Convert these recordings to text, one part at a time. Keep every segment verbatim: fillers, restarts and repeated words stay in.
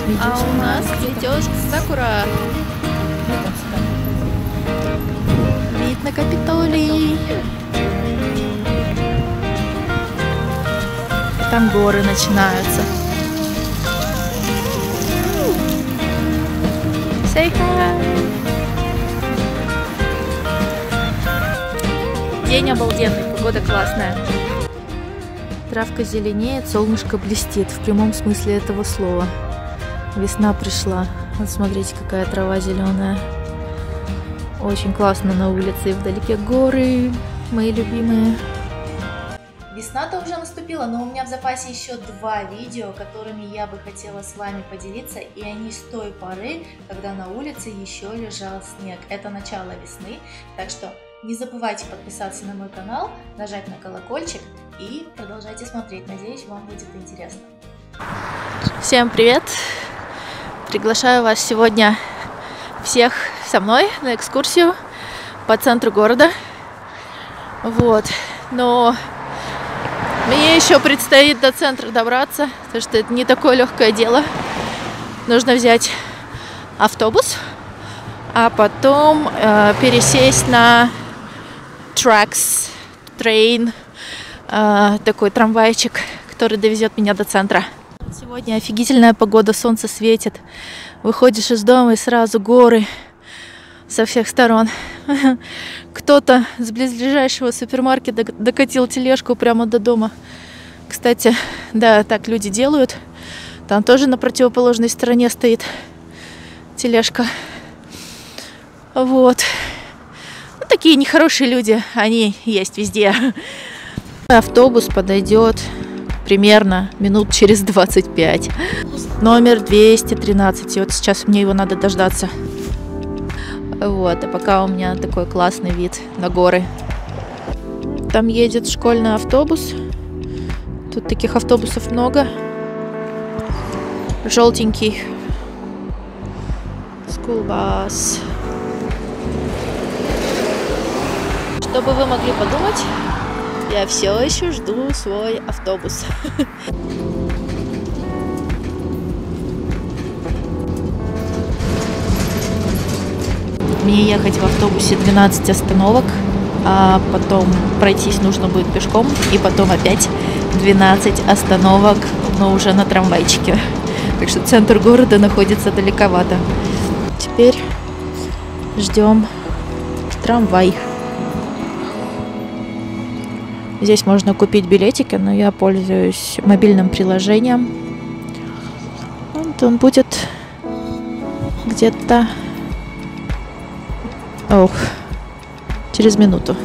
А у нас цветет сакура. Вид на Капитолий. Там горы начинаются. Say hi. День обалденный, погода классная. Травка зеленеет, солнышко блестит в прямом смысле этого слова. Весна пришла. Вот смотрите, какая трава зеленая. Очень классно на улице, и вдалеке горы, мои любимые. Весна-то уже наступила, но у меня в запасе еще два видео, которыми я бы хотела с вами поделиться, и они с той поры, когда на улице еще лежал снег. Это начало весны, так что не забывайте подписаться на мой канал, нажать на колокольчик и продолжайте смотреть. Надеюсь, вам будет интересно. Всем привет! Приглашаю вас сегодня всех со мной на экскурсию по центру города. Вот, но мне еще предстоит до центра добраться, потому что это не такое легкое дело. Нужно взять автобус, а потом э, пересесть на Tracks, Train, э, такой трамвайчик, который довезет меня до центра. Сегодня офигительная погода, солнце светит. Выходишь из дома и сразу горы со всех сторон. Кто-то с близлежащего супермаркета докатил тележку прямо до дома. Кстати, да, так люди делают. Там тоже на противоположной стороне стоит тележка. Вот. Ну, такие нехорошие люди, они есть везде. Автобус подойдет примерно минут через двадцать пять. Номер двести тринадцать. И вот сейчас мне его надо дождаться. Вот, а пока у меня такой классный вид на горы. Там едет школьный автобус. Тут таких автобусов много. Желтенький. School bus. Чтобы вы могли подумать, я все еще жду свой автобус. Мне ехать в автобусе двенадцать остановок, а потом пройтись нужно будет пешком, и потом опять двенадцать остановок, но уже на трамвайчике. Так что центр города находится далековато. Теперь ждем трамвай. Здесь можно купить билетики, но я пользуюсь мобильным приложением. Вот он будет где-то... Ох, через минуту.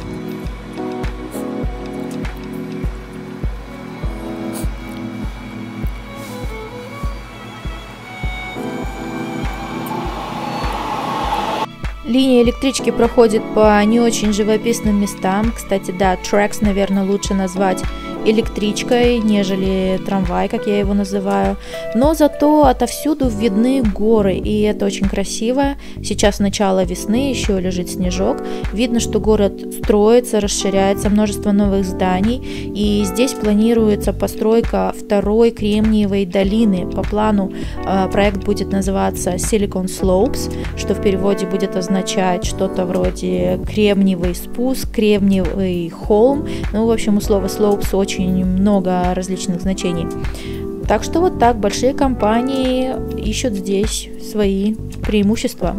Линия электрички проходит по не очень живописным местам. Кстати, да, Tracks, наверное, лучше назвать электричкой, нежели трамвай, как я его называю. Но зато отовсюду видны горы, и это очень красиво. Сейчас начало весны, еще лежит снежок. Видно, что город строится, расширяется, множество новых зданий. И здесь планируется постройка второй Кремниевой долины. По плану э, проект будет называться Silicon Slopes, что в переводе будет означать что-то вроде кремниевый спуск, кремниевый холм. Ну, в общем, у слова slopes очень много различных значений. Так что вот так большие компании ищут здесь свои преимущества.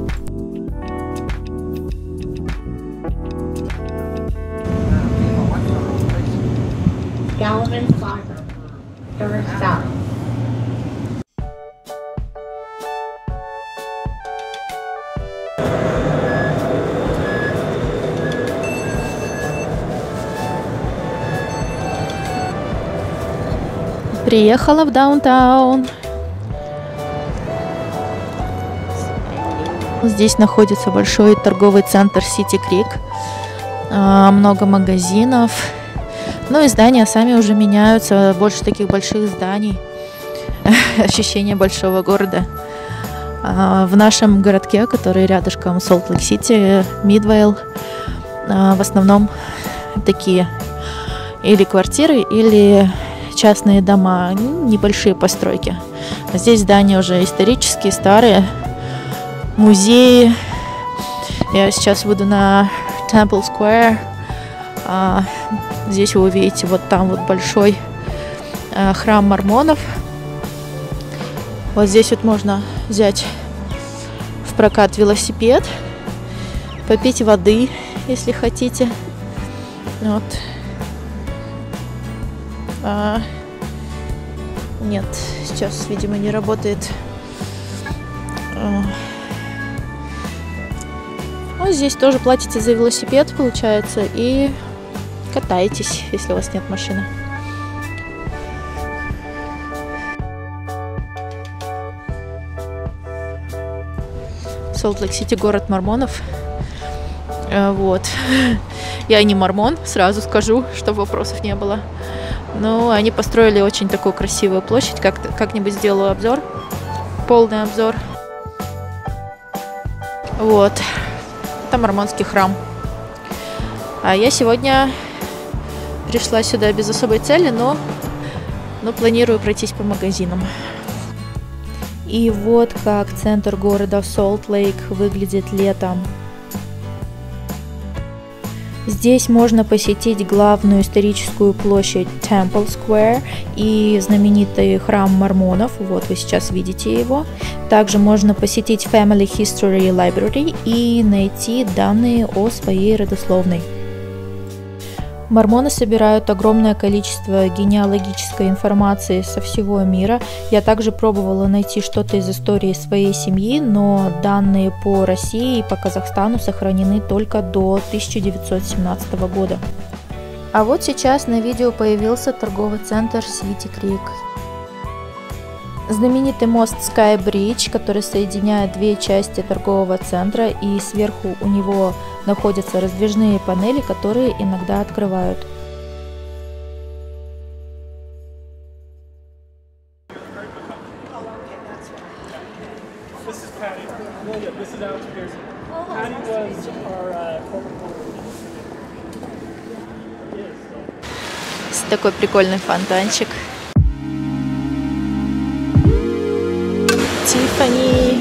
Galvin Plaza, Doris South. Приехала в даунтаун. Здесь находится большой торговый центр City Creek. Много магазинов. Ну и здания сами уже меняются. Больше таких больших зданий. Ощущение большого города. В нашем городке, который рядышком Солт-Лейк-Сити, Мидвейл, в основном такие или квартиры, или частные дома, небольшие постройки. Здесь здания уже исторические, старые, музеи. Я сейчас выйду на Temple Square. А, здесь вы увидите вот там вот большой а, храм мормонов. Вот здесь вот можно взять в прокат велосипед, попить воды, если хотите. Вот. А, нет, сейчас, видимо, не работает. А, вот здесь тоже платите за велосипед, получается, и катаетесь, если у вас нет машины. Солт-Лейк-Сити — город мормонов. Вот. Я не мормон, сразу скажу, чтобы вопросов не было. Но они построили очень такую красивую площадь. Как- как-нибудь сделаю обзор, полный обзор. Вот. Это мормонский храм. А я сегодня пришла сюда без особой цели, но, но планирую пройтись по магазинам. И вот как центр города Солт-Лейк выглядит летом. Здесь можно посетить главную историческую площадь Temple Square и знаменитый храм мормонов. Вот вы сейчас видите его. Также можно посетить Family History Library и найти данные о своей родословной. Мормоны собирают огромное количество генеалогической информации со всего мира. Я также пробовала найти что-то из истории своей семьи, но данные по России и по Казахстану сохранены только до тысяча девятьсот семнадцатого года. А вот сейчас на видео появился торговый центр City Creek. Знаменитый мост Sky Bridge, который соединяет две части торгового центра, и сверху у него находятся раздвижные панели, которые иногда открывают. Такой прикольный фонтанчик. Тиффани,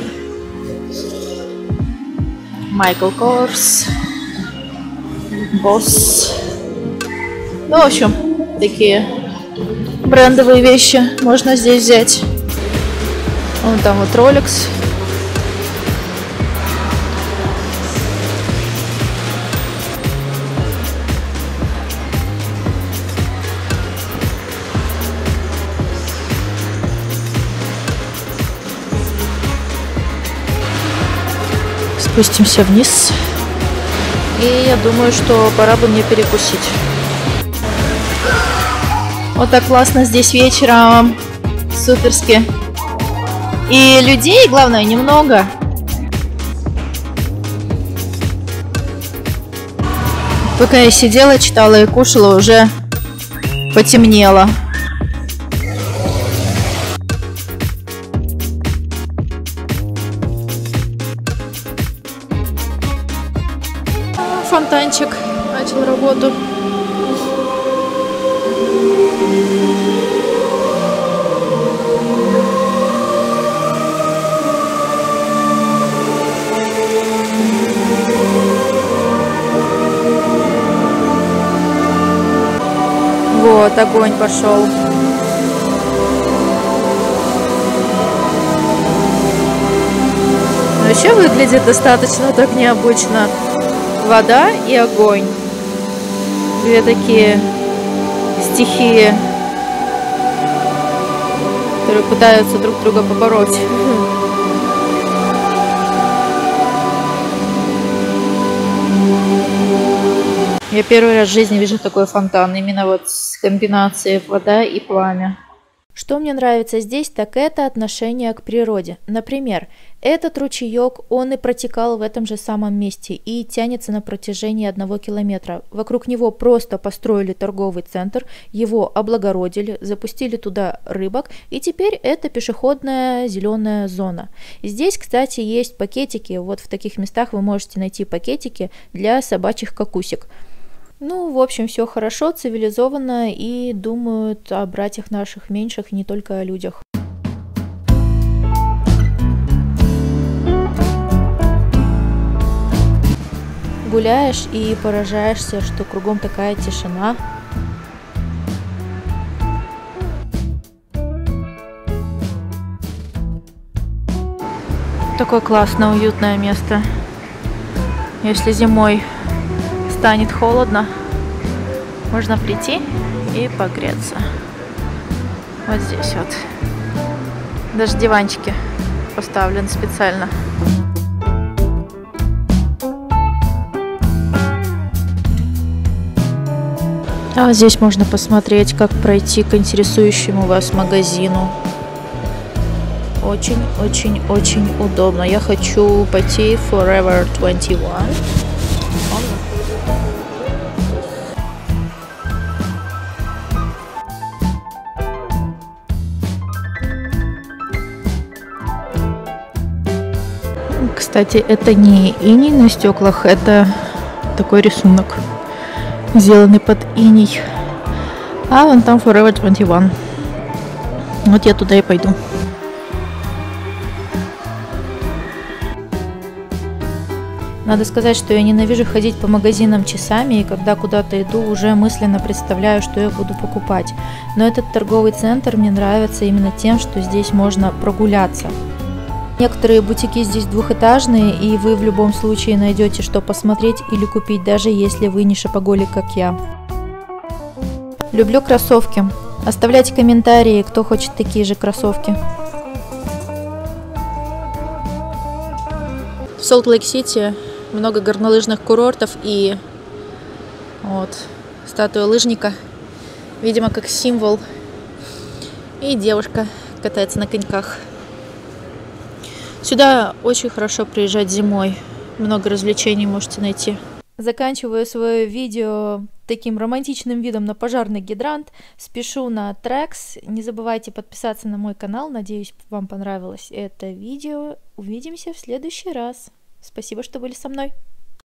Майкл Корс, Босс. Ну, в общем, такие брендовые вещи можно здесь взять. Вон там вот Rolex. Спустимся вниз. И я думаю, что пора бы мне перекусить. Вот так классно здесь вечером. Суперски. И людей, главное, немного. Пока я сидела, читала и кушала, уже потемнело. Фонтанчик начал работу. Вот, огонь пошел. Вообще выглядит достаточно так необычно. Вода и огонь. Две такие стихии, которые пытаются друг друга побороть. Я первый раз в жизни вижу такой фонтан, именно вот с комбинацией вода и пламя. Что мне нравится здесь, так это отношение к природе. Например, этот ручеек, он и протекал в этом же самом месте и тянется на протяжении одного километра. Вокруг него просто построили торговый центр, его облагородили, запустили туда рыбок, и теперь это пешеходная зеленая зона. Здесь, кстати, есть пакетики, вот в таких местах вы можете найти пакетики для собачьих какусек. Ну, в общем, все хорошо, цивилизованно и думают о братьях наших меньших, и не только о людях. Гуляешь и поражаешься, что кругом такая тишина. Такое классное, уютное место. Если зимой станет холодно, можно прийти и погреться. Вот здесь вот. Даже диванчики поставлены специально. А здесь можно посмотреть, как пройти к интересующему вас магазину. Очень-очень-очень удобно. Я хочу пойти в Forever двадцать один. Кстати, это не иней на стеклах, это такой рисунок, сделанный под иней. А вон там Forever двадцать один. Вот я туда и пойду. Надо сказать, что я ненавижу ходить по магазинам часами, и когда куда-то иду, уже мысленно представляю, что я буду покупать. Но этот торговый центр мне нравится именно тем, что здесь можно прогуляться. Некоторые бутики здесь двухэтажные, и вы в любом случае найдете, что посмотреть или купить, даже если вы не шопоголик, как я. Люблю кроссовки. Оставляйте комментарии, кто хочет такие же кроссовки. В Солт-Лейк-Сити много горнолыжных курортов и вот статуя лыжника, видимо, как символ. И девушка катается на коньках. Сюда очень хорошо приезжать зимой. Много развлечений можете найти. Заканчиваю свое видео таким романтичным видом на пожарный гидрант. Спешу на трекс. Не забывайте подписаться на мой канал. Надеюсь, вам понравилось это видео. Увидимся в следующий раз. Спасибо, что были со мной.